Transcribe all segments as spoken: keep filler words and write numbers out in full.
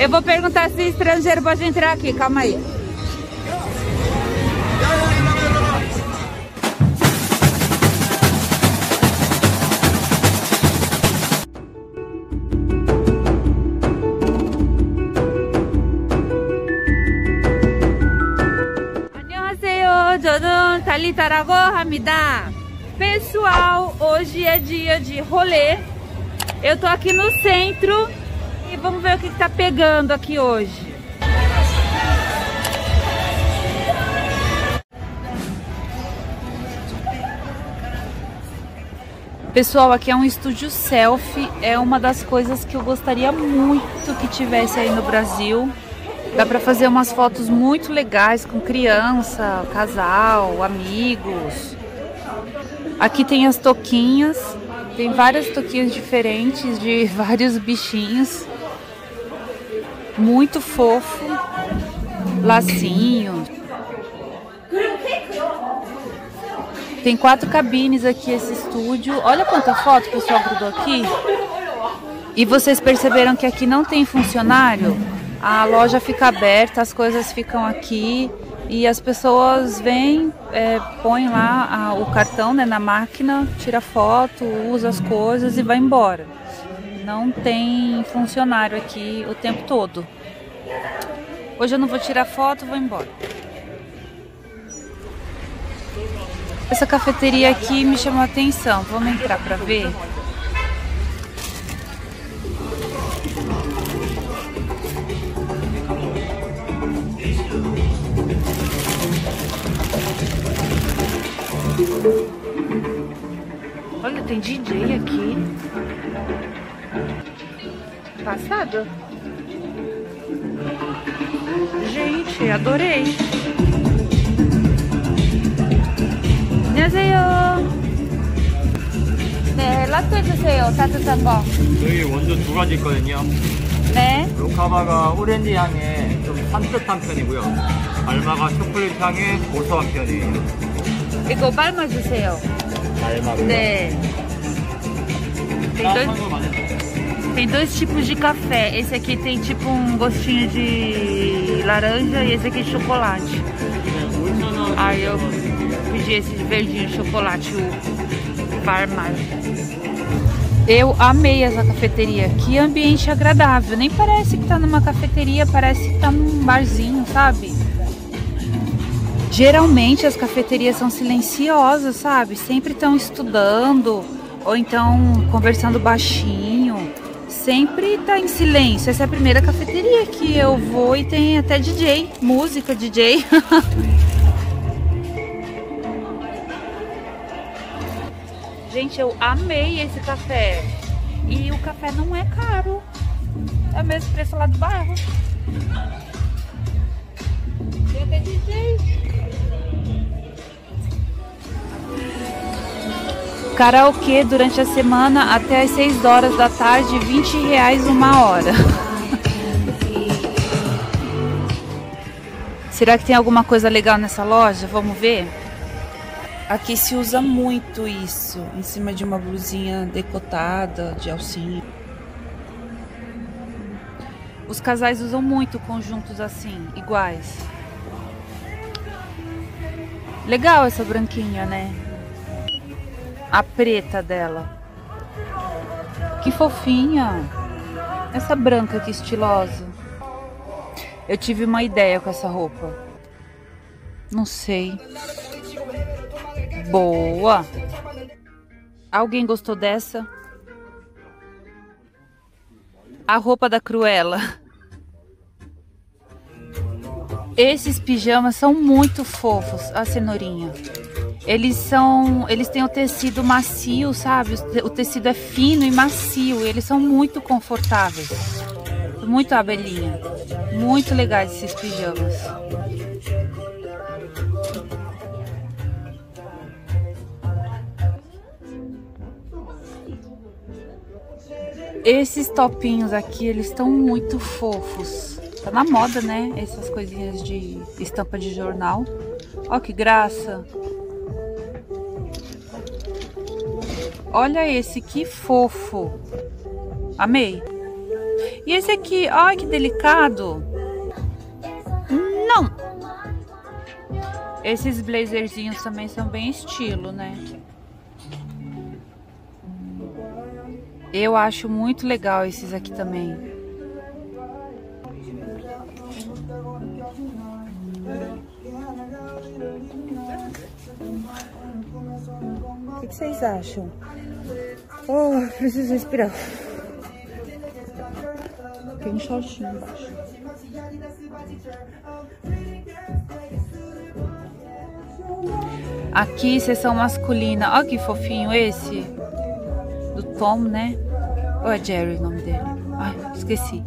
Eu vou perguntar se estrangeiro pode entrar aqui, calma aí. 안녕하세요. 저는 달리타라고 합니다. Pessoal, hoje é dia de rolê. Eu tô aqui no centro e vamos ver o que tá pegando aqui hoje. Pessoal, aqui é um estúdio selfie. É uma das coisas que eu gostaria muito que tivesse aí no Brasil. Dá pra fazer umas fotos muito legais com criança, casal, amigos. Aqui tem as toquinhas. Tem várias toquinhas diferentes de vários bichinhos. Muito fofo. Lacinho. Tem quatro cabines aqui esse estúdio. Olha quanta foto o pessoal grudou aqui. E vocês perceberam que aqui não tem funcionário? A loja fica aberta, as coisas ficam aqui. E as pessoas vêm, é, põem lá a, o cartão, né, na máquina, tira foto, usa as coisas e vai embora. Não tem funcionário aqui o tempo todo. Hoje eu não vou tirar foto, vou embora. Essa cafeteria aqui me chamou a atenção. Vamos entrar para ver? Olha, tem D J aqui. Passado? Gente, adorei. 안녕하세요. 네, 라떼 주세요. 따뜻한 거. 여기 원두 두 가지 있거든요. 네. 로카바가 오렌지 향에 좀 산뜻한 편이고요. 알마가 초콜릿 향에 고소한 편이에요. 이거 발마 주세요. 알마고요? 네. Tem dois, tem dois tipos de café. Esse aqui tem tipo um gostinho de laranja e esse aqui de chocolate. Aí eu pedi esse de verdinho de chocolate, o Farmar. Eu amei essa cafeteria. Que ambiente agradável. Nem parece que tá numa cafeteria, parece que tá num barzinho, sabe? Geralmente as cafeterias são silenciosas, sabe? Sempre estão estudando ou então conversando baixinho. Sempre tá em silêncio. Essa é a primeira cafeteria que eu vou e tem até D J, música, D J. Gente, eu amei esse café. E o café não é caro. É o mesmo preço lá do bairro. Tem até D J. Karaokê durante a semana até as seis horas da tarde, vinte reais uma hora. Será que tem alguma coisa legal nessa loja? Vamos ver? Aqui se usa muito isso, em cima de uma blusinha decotada, de alcinha. Os casais usam muito conjuntos assim, iguais. Legal essa branquinha, né? A preta dela. Que fofinha. Essa branca que estilosa. Eu tive uma ideia com essa roupa. Não sei. Boa. Alguém gostou dessa? A roupa da Cruella. Esses pijamas são muito fofos. A cenourinha. Eles são, eles têm o tecido macio, sabe? O tecido é fino e macio. Eles são muito confortáveis. Muito abelhinha. Muito legais esses pijamas. Esses topinhos aqui, eles estão muito fofos. Tá na moda, né? Essas coisinhas de estampa de jornal. Ó que graça. Olha esse, que fofo. Amei. E esse aqui, ai que delicado. Não. Esses blazerzinhos também são bem estilo, né? Eu acho muito legal esses aqui também. O que, que vocês acham? Oh, preciso respirar. Tem um shortinho embaixo. Aqui, seção masculina. Olha que fofinho esse. Do Tom, né? Ou é Jerry o nome dele? Ai, esqueci.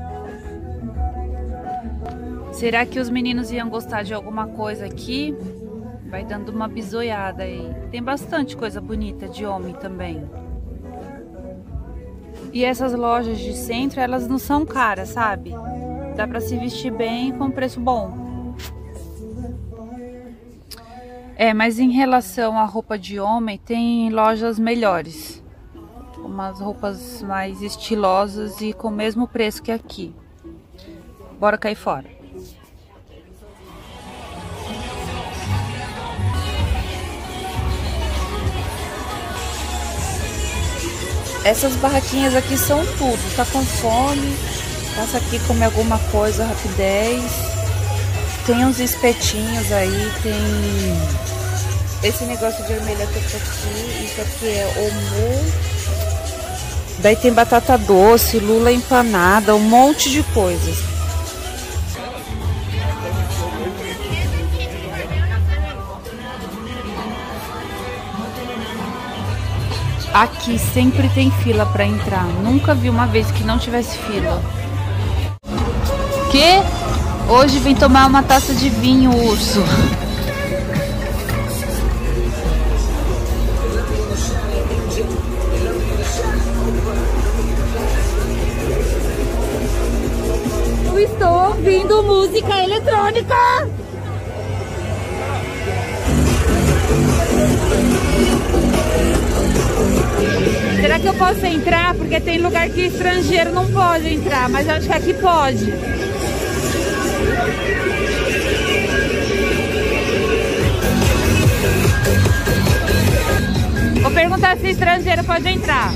Será que os meninos iam gostar de alguma coisa aqui? Vai dando uma bisoiada aí. Tem bastante coisa bonita de homem também. E essas lojas de centro, elas não são caras, sabe? Dá pra se vestir bem com preço bom. É, mas em relação à roupa de homem, tem lojas melhores. Umas roupas mais estilosas e com o mesmo preço que aqui. Bora cair fora. Essas barraquinhas aqui são tudo. Tá com fome, passa aqui comer alguma coisa, rapidez. Tem uns espetinhos aí, tem esse negócio vermelho aqui, isso aqui é omu. Daí tem batata doce, lula empanada, um monte de coisas. Aqui sempre tem fila para entrar. Nunca vi uma vez que não tivesse fila. Que? Hoje vim tomar uma taça de vinho, urso. Eu estou ouvindo música eletrônica. Será que eu posso entrar? Porque tem lugar que estrangeiro não pode entrar, mas eu acho que aqui pode. Vou perguntar se estrangeiro pode entrar.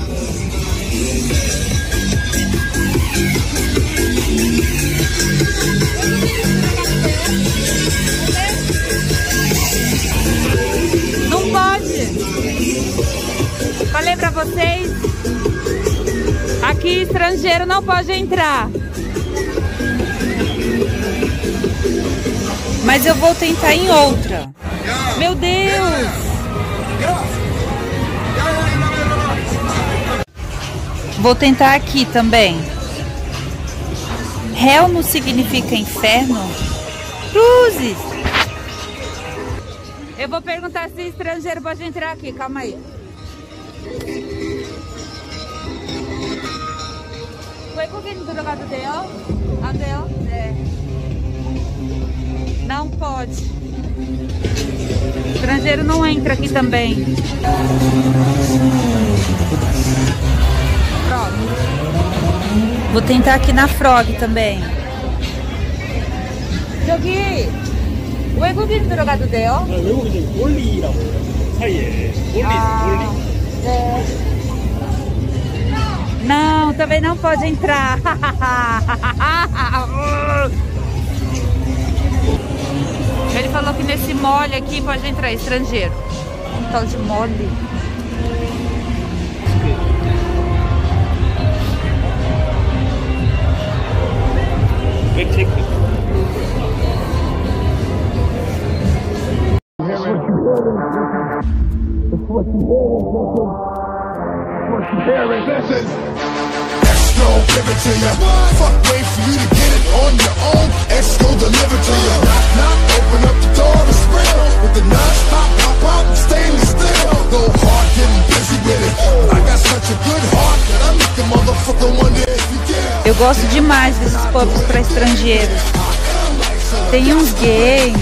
Não pode. Falei pra vocês, aqui estrangeiro não pode entrar. Mas eu vou tentar em outra. Meu Deus! Vou tentar aqui também. Hell não significa inferno? Cruzes! Eu vou perguntar se estrangeiro pode entrar aqui, calma aí. 외국인 들어가도 돼요? 안 돼요? 네. Não pode. Estrangeiro não entra aqui também. Pronto. Vou tentar aqui na Frog também. 저기 외국인 들어가도 돼요? 아, 외국인 올리라고 사이에 올리 아, 올리. 네. Não, também não pode entrar. Ele falou que nesse mole aqui pode entrar estrangeiro. Um tal de mole. Mexico. Exco, give it to ya. Fuck, wait for you to get it on your own. Exco, deliver to ya. Knock, knock, open up the door, it's real. With the non-stop, pop out and stainless steel. Go hard, getting busy with it. I got such a good heart that I make the motherfucker wonder if you care. Eu gosto demais desses pubs para estrangeiros. Tem uns games.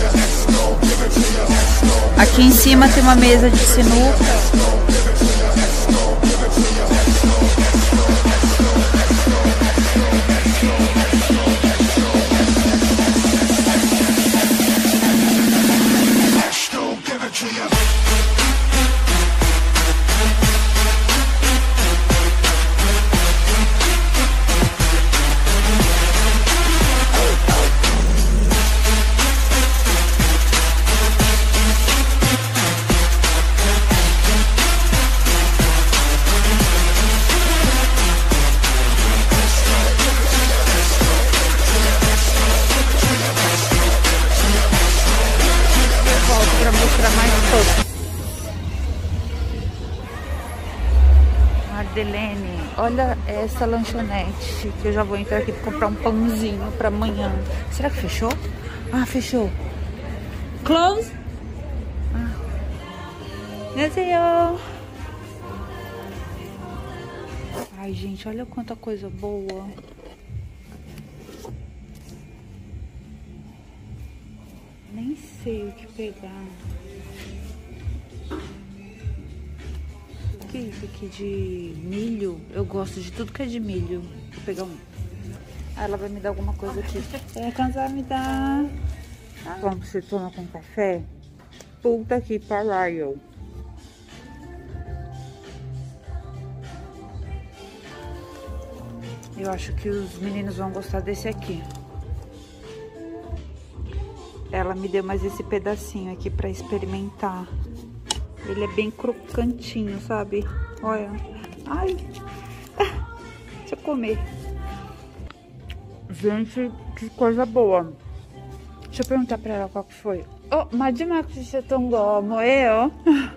Aqui em cima tem uma mesa de sinuca. foto. Ardelene, olha essa lanchonete, que eu já vou entrar aqui pra comprar um pãozinho pra amanhã. Será que fechou? Ah, fechou. Close? Ah. 안녕하세요. Ai, gente, olha quanta coisa boa. Nem sei o que pegar. O que é isso aqui de milho? Eu gosto de tudo que é de milho. Vou pegar um. Ah, ela vai me dar alguma coisa aqui. É, cansar me dá. Como você toma com café? Puta aqui para Royal. Eu acho que os meninos vão gostar desse aqui. Ela me deu mais esse pedacinho aqui pra experimentar. Ele é bem crocantinho, sabe? Olha. Ai. Deixa eu comer. Gente, que coisa boa. Deixa eu perguntar pra ela qual que foi. Oh, 마지막 주셨던 거 뭐예요?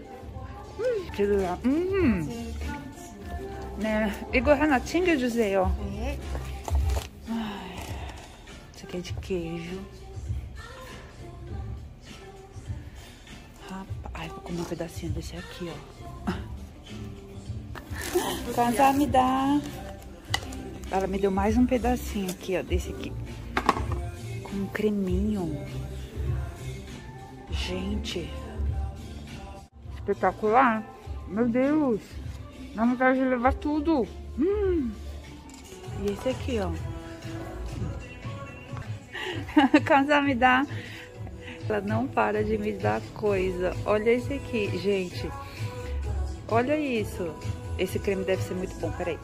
음. 네, 이거 하나 챙겨주세요. 네. Isso aqui é de queijo. Ai, vou comer um pedacinho desse aqui, ó. 감사합니다. Ela me deu mais um pedacinho aqui, ó, desse aqui. Com um creminho. Gente. Espetacular. Meu Deus. Dá vontade de levar tudo. Hum. E esse aqui, ó. 감사합니다. Ela não para de me dar coisa. Olha esse aqui, gente. Olha isso. Esse creme deve ser muito bom. Peraí.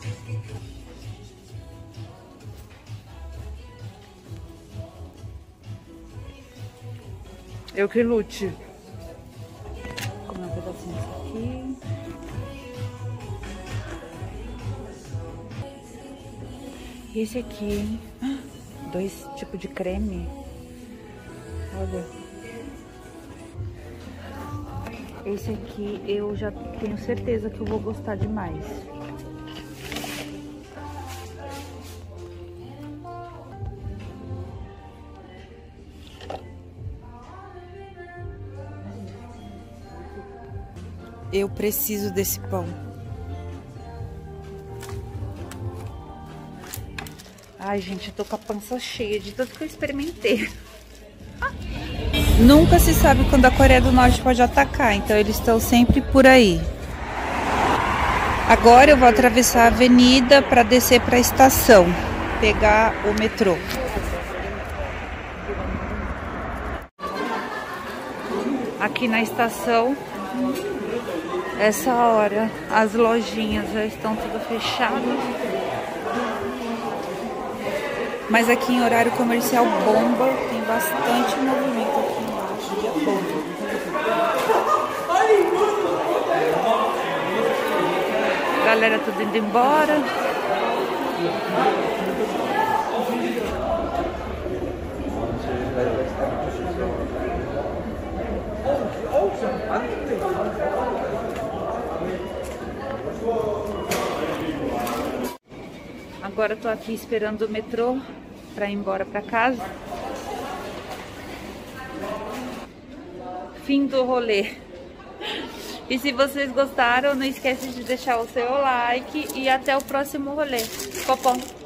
Eu que lute. Vou comer um pedacinho desse aqui. E esse aqui, hein? Dois tipos de creme. Olha. Esse aqui eu já tenho certeza que eu vou gostar demais. Eu preciso desse pão. Ai, gente, eu tô com a pança cheia de tudo que eu experimentei. Nunca se sabe quando a Coreia do Norte pode atacar, então eles estão sempre por aí. Agora eu vou atravessar a avenida para descer para a estação, pegar o metrô. Aqui na estação, essa hora, as lojinhas já estão tudo fechadas. Mas aqui em horário comercial bomba, tem bastante movimento aqui embaixo, dia todo. Galera tudo indo embora. Agora eu tô aqui esperando o metrô para ir embora para casa. Fim do rolê. E se vocês gostaram, não esquece de deixar o seu like e até o próximo rolê. Popom!